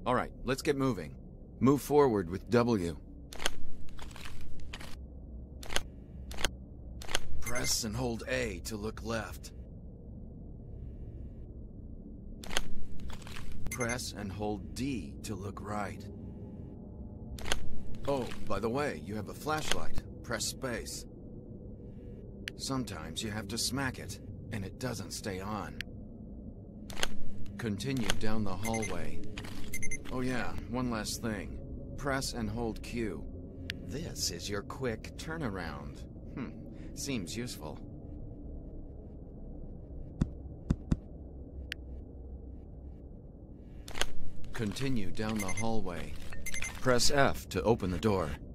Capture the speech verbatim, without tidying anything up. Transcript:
Alright, let's get moving. Move forward with W. Press and hold A to look left. Press and hold D to look right. Oh, by the way, you have a flashlight. Press space. Sometimes you have to smack it, and it doesn't stay on. Continue down the hallway. Oh yeah, one last thing. Press and hold Q. This is your quick turnaround. Hmm, seems useful. Continue down the hallway. Press F to open the door.